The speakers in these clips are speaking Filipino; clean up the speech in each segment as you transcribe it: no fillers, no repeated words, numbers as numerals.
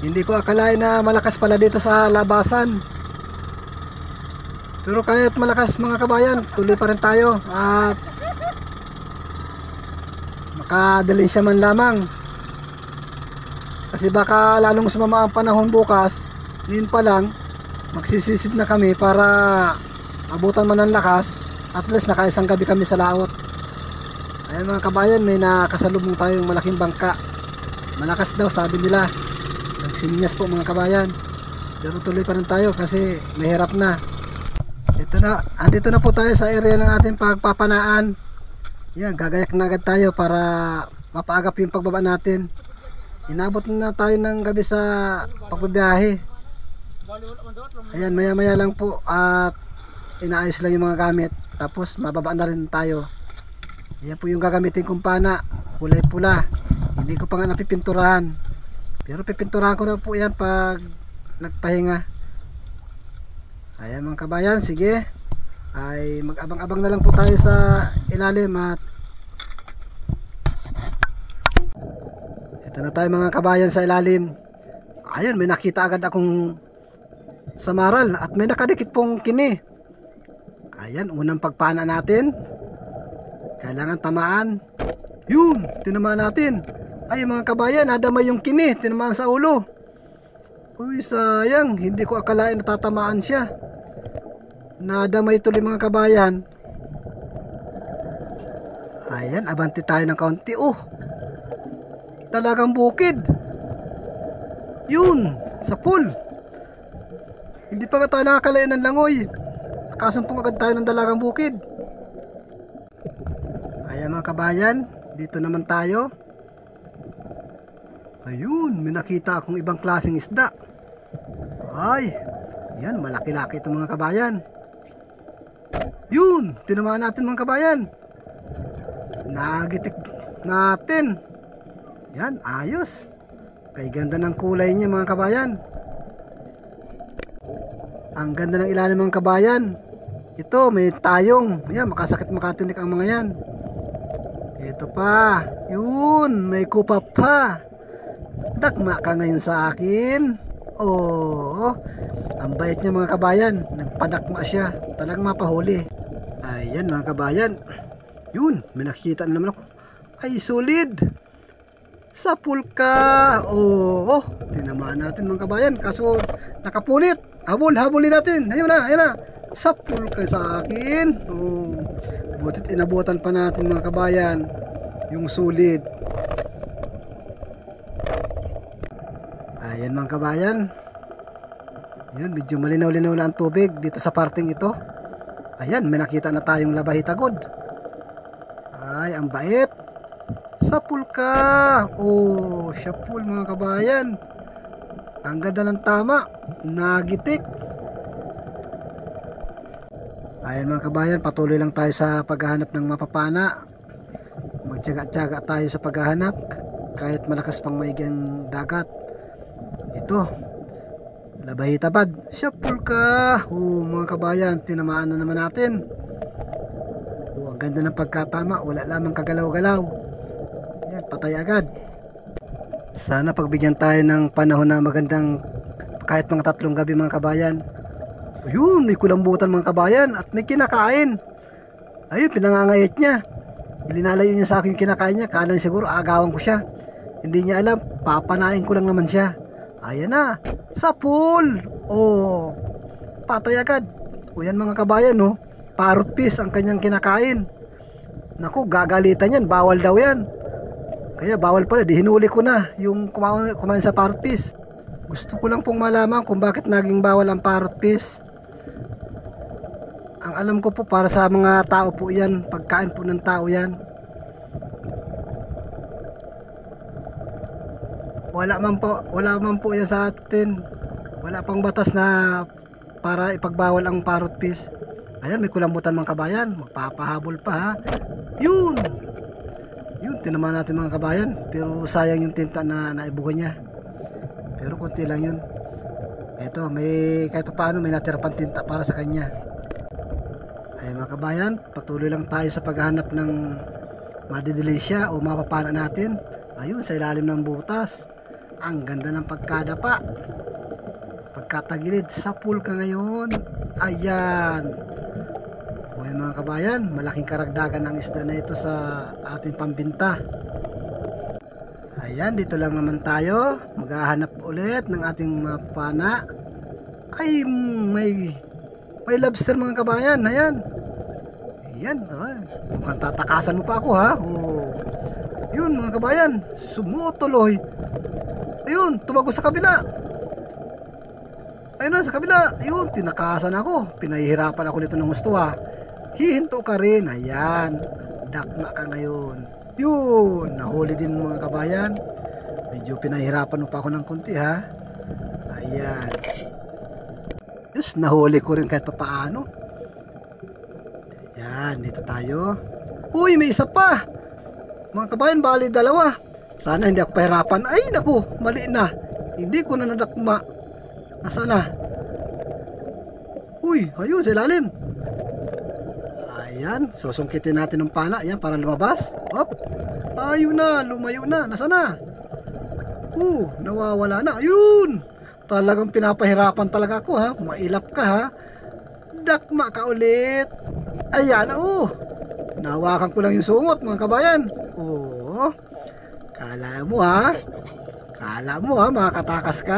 Hindi ko akalain na malakas pala dito sa labasan. Pero kahit malakas mga kabayan, tuloy pa rin tayo at makadalinsya man lamang. Kasi baka lalong sumama ang panahon bukas. Ngayon pa lang magsisisid na kami para abutan man ng lakas. At least nakaisang gabi kami sa laot. Ayan mga kabayan, may nakasalubong tayong malaking bangka. Malakas daw sabi nila. Nagsinyas po mga kabayan. Pero tuloy pa rin tayo kasi mahirap na. Ito na, andito na po tayo sa area ng ating pagpapanaan. Yan, gagayak na agad tayo para mapaagap yung pagbaba natin. Inabot na tayo ng gabi sa pagbabiyahe. Ayan, maya maya lang po at inaayos lang yung mga gamit. Tapos mababa na rin tayo. Ayan po yung gagamitin kong pana, kulay pula. Hindi ko pa nga napipinturahan. Pero pipinturahan ko na po yan pag nagpahinga. Ayan mga kabayan, sige. Ay mag-abang-abang na lang po tayo sa ilalim at ito na tayo mga kabayan sa ilalim. Ayun, may nakita agad akong samaral at may nakadikit pong kini. Ayan, unang pagpana natin. Kailangan tamaan. Yun, tinamaan natin. Ay mga kabayan, nadamay yung kini, tinamaan sa ulo. Uy, sayang, hindi ko akalain natatamaan siya. Nadamay tuloy mga kabayan. Ayan, abanti tayo ng kaunti. Oh, dalagang bukid. Yun, sa pool. Hindi pa nga tayo nakakalain ng langoy. Nakasumpong agad tayo ng dalagang bukid. Ayan mga kabayan, dito naman tayo. Ayun, may nakita akong ibang klaseng isda. Ay, yan, malaki-laki itong mga kabayan. Yun, tinamaan natin mga kabayan. Nagitik natin. Yan, ayos. Kay ganda ng kulay niya mga kabayan. Ang ganda ng ilalim mga kabayan. Ito, may tayong. Yan, makasakit makatinik ang mga yan. Ito pa. Yun, may kupa pa. Dakma ka ngayon sa akin. Oo, ang bait niya mga kabayan. Nagpadakma siya, talagang mapahuli. Ayan mga kabayan. Yun, may nakikita na naman ako. Ay, solid. Sapul ka. Oo, tinamaan natin mga kabayan. Kaso nakapulit. Habulin natin. Ayun na. Sapul ka sa akin. Oo, butit inabutan pa natin mga kabayan yung solid. Ayan mga kabayan. Yun, medyo malinaw-linaw na ang tubig dito sa parting ito. Ayan, may nakita na tayong labahitagod. Ay, ang bait. Sapul ka. Oh, sapul mga kabayan. Ang ganda ng tama. Nagitik. Ayan mga kabayan, patuloy lang tayo sa paghahanap ng mapapana. Magtiyaga-tiyaga tayo sa paghahanap kahit malakas pang maigang dagat. Ito, labahitabad. Sapul ka. Mga kabayan, tinamaan na naman natin. Ang ganda ng pagkatama. Wala lamang kagalaw-galaw. Yan, patay agad. Sana pagbigyan tayo ng panahon na magandang kahit mga 3 gabi mga kabayan. Ayun, may kulambutan mga kabayan at may kinakain. Ayun, pinangangayat niya. Ilinalayo niya sa akin yung kinakain niya. Kala niya siguro agawan ko siya. Hindi niya alam, papanain ko lang naman siya. Ayan na, sa pool. Oh, patay agad. O yan mga kabayan, no? Parrot fish ang kanyang kinakain. Naku, gagalitan yan, bawal daw yan. Kaya bawal pala, di hinuli ko na yung kumain sa parrot fish. Gusto ko lang pong malaman kung bakit naging bawal ang parrot fish. Ang alam ko po para sa mga tao po yan, pagkain po ng tao yan. Wala man po yan sa atin. Wala pang batas na para ipagbawal ang parrot fish. Ayan, may kulambutan mga kabayan. Magpapahabol pa ha. Yun, tinamaan natin mga kabayan. Pero sayang yung tinta na naibuga niya. Pero konti lang yun. Eto, may kahit pa paano may natira pang tinta para sa kanya. Ay mga kabayan, patuloy lang tayo sa paghahanap ng madidilensya o mapapana natin. Ayun, sa ilalim ng butas. Ang ganda ng pagkadapa. Pagkatagilid sa pool ka ngayon. Ayan. Okay mga kabayan, malaking karagdagan ng isda na ito sa ating pambinta. Ayan, dito lang naman tayo. Maghahanap ulit ng ating mapana. Ay, may lobster mga kabayan. Ayan. Ayan. Ay, mukhang tatakasan mo pa ako ha. Oh. Yun mga kabayan, sumutuloy. Ayun, tumago sa kabila. Ayun na, sa kabila. Ayun, tinakasan ako. Pinahihirapan ako nito ng gusto ha. Hihinto ka rin. Ayan, dakma ka ngayon. Yun, nahuli din mga kabayan. Medyo pinahihirapan mo pa ako ng konti ha. Ayan. Yes, nahuli ko rin kahit papaano. Ayan, dito tayo. Uy, may isa pa. Mga kabayan, bali dalawa. Sana hindi ako pahirapan. Ay, naku, mali na. Hindi ko na nadakma. Nasaan na? Uy, ayun, sa ilalim. Ayan, susungkitin natin ng pana. Ayan, para lumabas. Hop. Ayun na, lumayo na. Nasaan na? Nawawala na. Ayun. Talagang pinapahirapan talaga ako ha. Mailap ka ha. Dakma ka ulit. Ayan, nawakan ko lang yung sungot mga kabayan. Kala mo ha. Kala mo ha, makakatakas ka.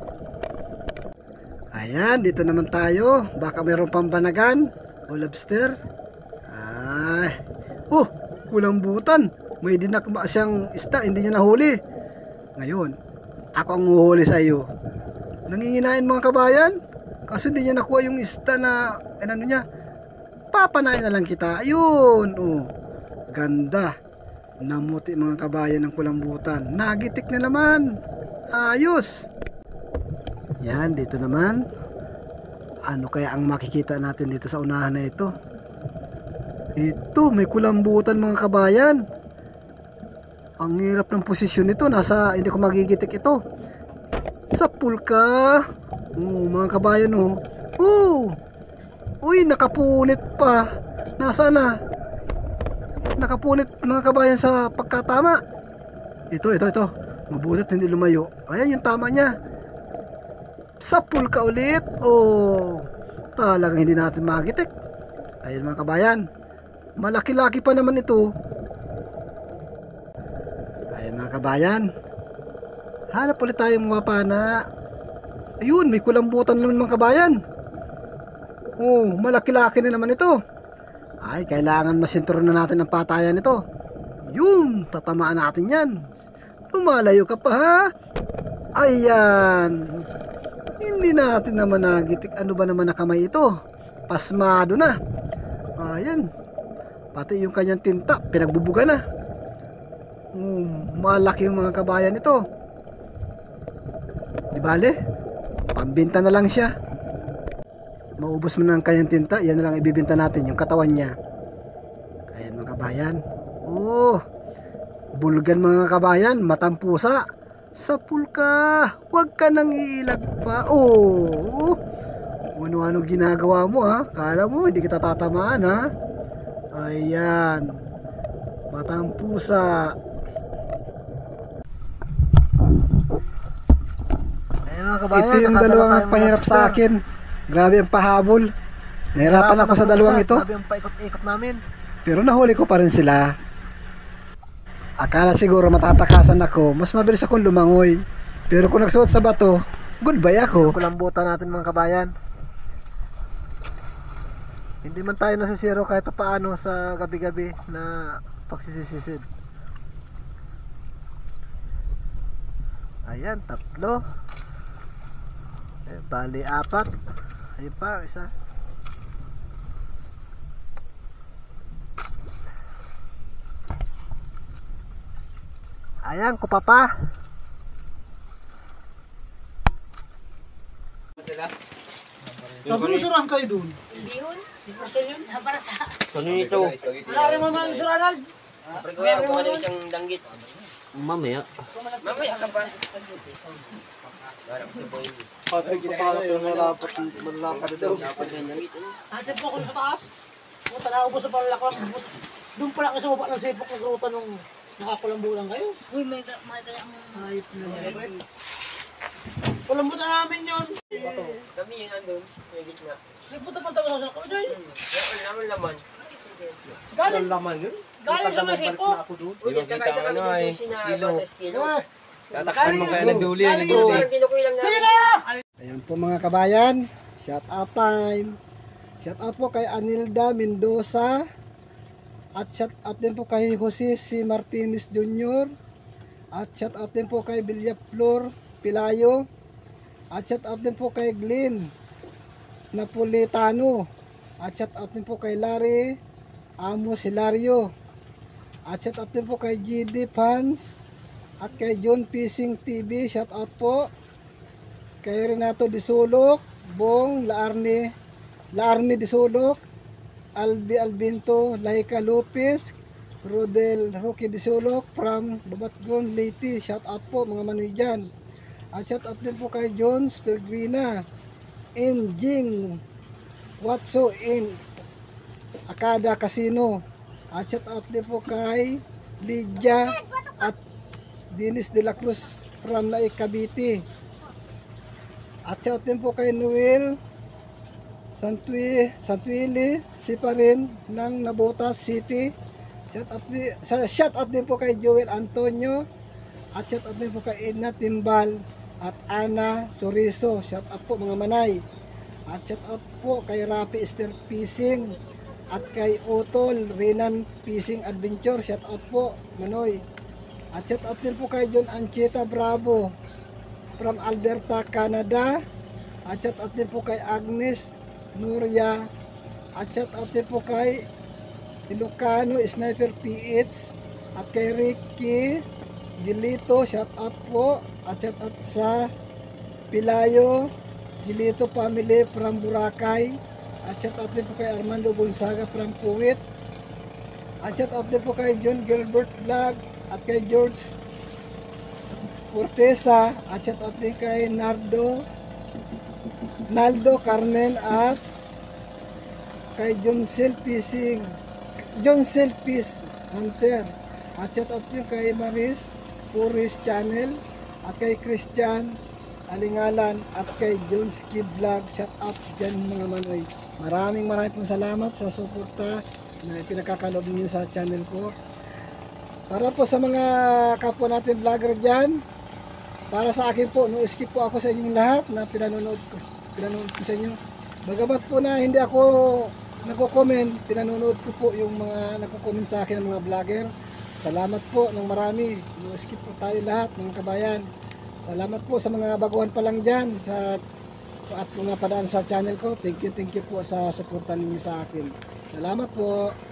Ayan, dito naman tayo. Baka mayroon pang banagan o lobster. Ay. Kulang butan. May dinakma siyang isda, hindi niya nahuli. Ngayon, ako ang uhuli sa iyo. Nanginginain mga kabayan. Kaso hindi niya nakuha yung isda na ano niya. Papanain na lang kita. Ayun. Ganda. Namuti mga kabayan ng kulambutan. Nagitik na naman. Ayos. Yan, dito naman. Ano kaya ang makikita natin dito sa unahan na ito? Ito, may kulambutan mga kabayan. Ang hirap ng posisyon nito. Hindi ko magigitik ito. Sa pool ka. Mga kabayan Uy, nakapunit pa. Nasaan na? Nakapunit mga kabayan sa pagkatama. Ito. Mabutit hindi lumayo. Ayan yung tama niya. Sa pool ka ulit. Talagang hindi natin magitik. Ayan mga kabayan. Malaki-laki pa naman ito. Ayan mga kabayan. Hanap ulit tayong mga pana. Ayun, may kulambutan naman mga kabayan. Malaki-laki na naman ito. Ay, kailangan masinturo na natin ang patayan nito. Yun, tatamaan natin yan. Lumalayo ka pa ha. Ayan. Hindi natin naman nagitik. Ano ba naman na kamay ito? Pasmado na. Ayan. Pati yung kanyang tinta, pinagbubuga na. Malaki yung mga kabayan ito. Di bale? Pambinta na lang siya. Maubos mo na ang kanyang tinta, yan na lang ibibinta natin, yung katawan niya. Ayan mga kabayan. Bulgan mga kabayan, matampusa. Sa pool ka, huwag ka nang iilag pa. Kung ano-ano ginagawa mo ha. Kala mo, hindi kita tatamaan ha. Ayan. Matampusa. Ayan mga kabayan. Ito yung dalawang nagpahirap sa akin. Grabe ang pahabol. Nahirapan ako sa dalawang ito. Grabe ang paikot-ikot namin. Pero nahuli ko pa rin sila. Akala siguro matatakasan ako. Mas mabilis akong lumangoy. Pero kung nagsuot sa bato, goodbye ako. Kulambutan natin mga kabayan. Hindi man tayo nasisiro kahit paano sa gabi-gabi na pagsisisisid. Ayan, 3. Bali 4. Ayun pa, isa. Ayan, kupapa. Sabi mo surahan kayo dun. Bihon? Para sa... Ano ito? Wala rin mo man surahan, Ronald. Pagkaya ko ano isang danggit. Mamaya. Mamaya ka pa. Patay ko sa harap yung malapad daw. Ate po ako sa taas. Puta na ubos sa panlakwang. Doon pala kasi baba ng sipok ng ruta nung Nakakulambulan kayo. Uy, may kaya ang... Hayop na yan. Kulambutan namin yun. Kami yung andun, yung gitna. Nagpunta pa tayo sa Kojoy. Naman laman. Galing. laman yun. Galing sa Masipo. Uy, kita ka ano ay, kilo. Tatakpan mo kaya ng duli. Galing Ng duli. yun. Kinukuy lang namin. Ayan po mga kabayan, shout out time. Shout out po kay Anilda Mendoza. At shout out din po kay Jose C. Martinez Jr. At shout out din po kay Villaflor Pilayo. At shout out din po kay Glenn Napolitano. At shout out din po kay Larry Amos Hilario. At shout out din po kay GD Fans. At kay John Fishing TV, shout out po. Kay Renato Disulok, Bong Laarme Disulok, Albi Albinto, Laika Lopez, Rodel Rocky Disulok from Babatgon, Leyte. Shout out po mga manoy dyan. At shout out din po kay Jones Pelgrina, Jing Watso in Akada Casino. At shout out din po kay Lydia at Dennis de la Cruz from Naik Cavite. At shout din po kay Noel Santuili Siparin ng Nabotas City. Shout out din po kay Joel Antonio. At shout out din po kay Edna Timbal at Ana Soriso. Shout out po mga manay. At shout out po kay Rapi Spear Fishing at kay Otol Renan Fishing Adventure. Shout out po manoy. At shout out din po kay John Ancheta Bravo from Alberta, Canada. At shout out din po kay Agnes Nuria. At shout out din po kay Ilocano Sniper PH at kay Ricky Gilito. Shout out po. At shout out sa Pilayo Gilito family from Boracay. At shout out din po kay Armando Gonzaga from Kuwait. At shout out din po kay John Gilbert Vlog at kay George Cortesa. At shout out din kay Naldo Carmen at kay John Fish Hunter. At shout out din kay Maris Puris Channel at kay Christian Alingalan at kay John Ski Vlog. Shout out dyan mga manoy. Maraming pong salamat sa suporta na pinakakalob niyo sa channel ko. Para po sa mga kapwa natin vlogger dyan, para sa akin po, no skip po ako sa inyong lahat na pinanonood ko sa inyo. Bagamat po na hindi ako nagko-comment, pinanonood ko po yung mga nagko-comment sa akin ng mga vlogger. Salamat po ng marami. No skip po tayo lahat mga kabayan. Salamat po sa mga baguhan pa lang dyan at mga padaan sa channel ko. Thank you po sa suporta ninyo sa akin. Salamat po.